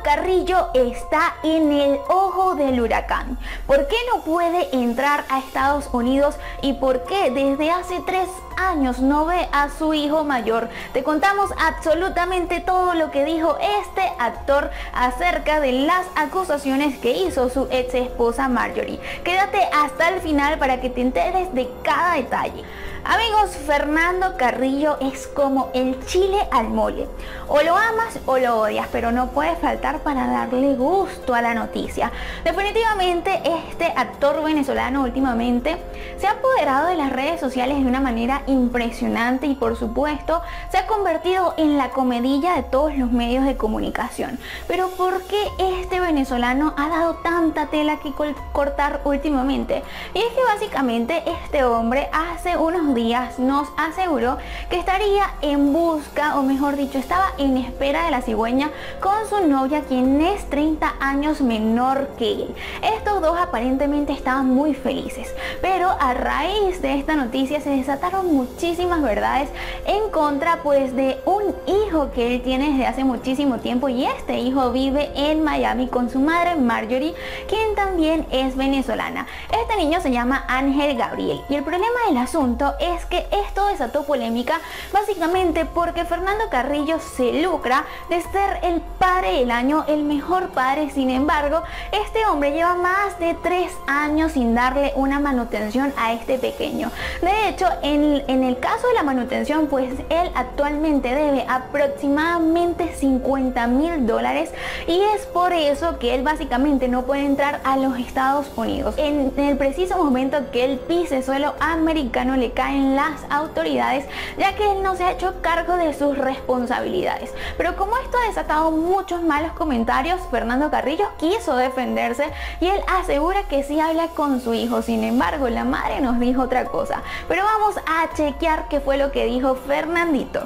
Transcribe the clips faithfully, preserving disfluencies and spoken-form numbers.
Carrillo está en el ojo del huracán. ¿Por qué no puede entrar a Estados Unidos y por qué desde hace tres años no ve a su hijo mayor? Te contamos absolutamente todo lo que dijo este actor acerca de las acusaciones que hizo su ex esposa Marjorie. Quédate hasta el final para que te enteres de cada detalle. Amigos, Fernando Carrillo es como el chile al mole. O lo amas o lo odias, pero no puede faltar para darle gusto a la noticia. Definitivamente este actor venezolano últimamente se ha apoderado de las redes sociales de una manera impresionante y por supuesto se ha convertido en la comedilla de todos los medios de comunicación. Pero ¿por qué este venezolano ha dado tanta tela que cortar últimamente? Y es que básicamente este hombre hace unos días nos aseguró que estaría en busca, o mejor dicho, estaba en espera de la cigüeña con su novia, quien es treinta años menor que él. Estos dos aparentemente estaban muy felices, pero a raíz de esta noticia se desataron muchísimas verdades en contra pues de un hijo que él tiene desde hace muchísimo tiempo, y este hijo vive en Miami con su madre Marjorie, quien también es venezolana. Este niño se llama Ángel Gabriel, y el problema del asunto es que esto desató polémica básicamente porque Fernando Carrillo se lucra de ser el padre del año, el mejor padre. Sin embargo, este hombre lleva más de tres años sin darle una manutención a este pequeño. De hecho, en, en el caso de la manutención, pues él actualmente debe aproximadamente cincuenta mil dólares, y es por eso que él básicamente no puede entrar a los Estados Unidos. En, en el preciso momento que él pise suelo americano le caen las autoridades, ya que él no se ha hecho cargo de sus responsabilidades. Pero como esto ha desatado muchos malos comentarios, Fernando Carrillo quiso defenderse y él asegura que sí habla con su hijo. Sin embargo, la madre nos dijo otra cosa. Pero vamos a chequear qué fue lo que dijo Fernandito.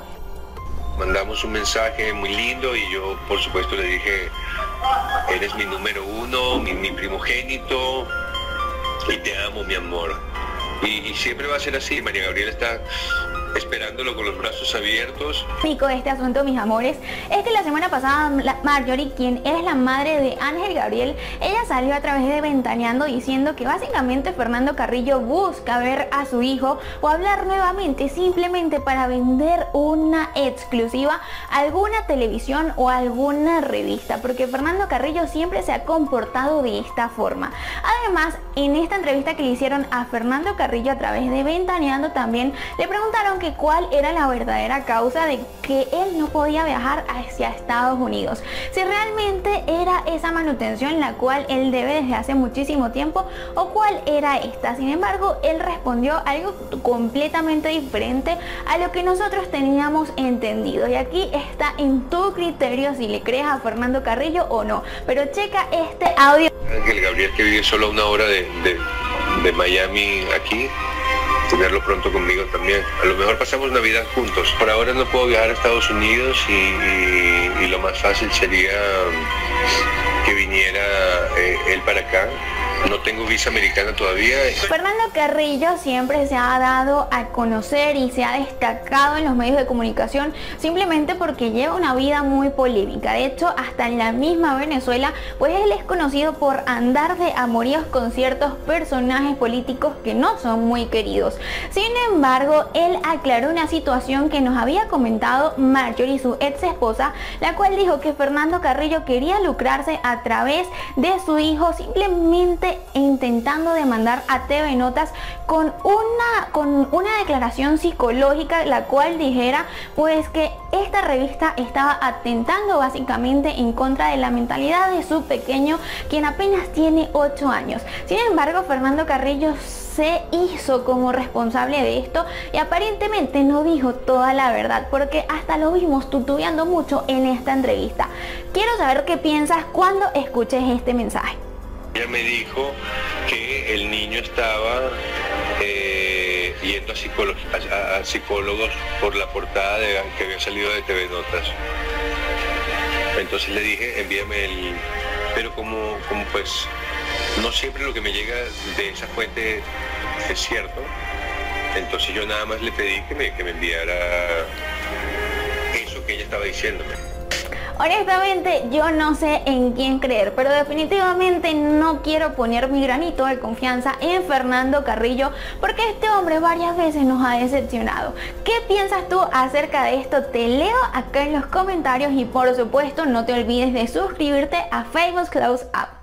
Mandamos un mensaje muy lindo y yo por supuesto le dije: eres mi número uno, mi, mi primogénito, y te amo, mi amor. Y, y siempre va a ser así. María Gabriela está esperándolo con los brazos abiertos. Pico de este asunto, mis amores, es que la semana pasada la Marjorie, quien es la madre de Ángel Gabriel, ella salió a través de Ventaneando diciendo que básicamente Fernando Carrillo busca ver a su hijo o hablar nuevamente simplemente para vender una exclusiva a alguna televisión o alguna revista, porque Fernando Carrillo siempre se ha comportado de esta forma. Además, en esta entrevista que le hicieron a Fernando Carrillo a través de Ventaneando, también le preguntaron que cuál era la verdadera causa de que él no podía viajar hacia Estados Unidos, si realmente era esa manutención la cual él debe desde hace muchísimo tiempo o cuál era esta. Sin embargo, él respondió algo completamente diferente a lo que nosotros teníamos entendido, y aquí está en tu criterio si le crees a Fernando Carrillo o no. Pero checa este audio. Ángel Gabriel, que vive solo a una hora de, de, de Miami aquí, tenerlo pronto conmigo también. A lo mejor pasamos Navidad juntos. Por ahora no puedo viajar a Estados Unidos y, y, y lo más fácil sería que viniera eh, él para acá. No tengo visa americana todavía. Fernando Carrillo siempre se ha dado a conocer y se ha destacado en los medios de comunicación simplemente porque lleva una vida muy polémica. De hecho, hasta en la misma Venezuela, pues él es conocido por andar de amoríos con ciertos personajes políticos que no son muy queridos. Sin embargo, él aclaró una situación que nos había comentado Marjorie, su ex esposa, la cual dijo que Fernando Carrillo quería lucrarse a través de su hijo, simplemente intentando demandar a T V Notas con una, con una declaración psicológica, la cual dijera pues que esta revista estaba atentando básicamente en contra de la mentalidad de su pequeño, quien apenas tiene ocho años. Sin embargo, Fernando Carrillo se hizo como responsable de esto y aparentemente no dijo toda la verdad, porque hasta lo vimos tutubeando mucho en esta entrevista. Quiero saber qué piensas cuando escuches este mensaje. Ella me dijo que el niño estaba eh, yendo a, psicólogos, a, a psicólogos por la portada de, que había salido de T V Notas. Entonces le dije, envíame el... Pero como, como pues no siempre lo que me llega de esa fuente es cierto, entonces yo nada más le pedí que me, que me enviara eso que ella estaba diciéndome. Honestamente, yo no sé en quién creer, pero definitivamente no quiero poner mi granito de confianza en Fernando Carrillo, porque este hombre varias veces nos ha decepcionado. ¿Qué piensas tú acerca de esto? Te leo acá en los comentarios y por supuesto no te olvides de suscribirte a Famous Close Up.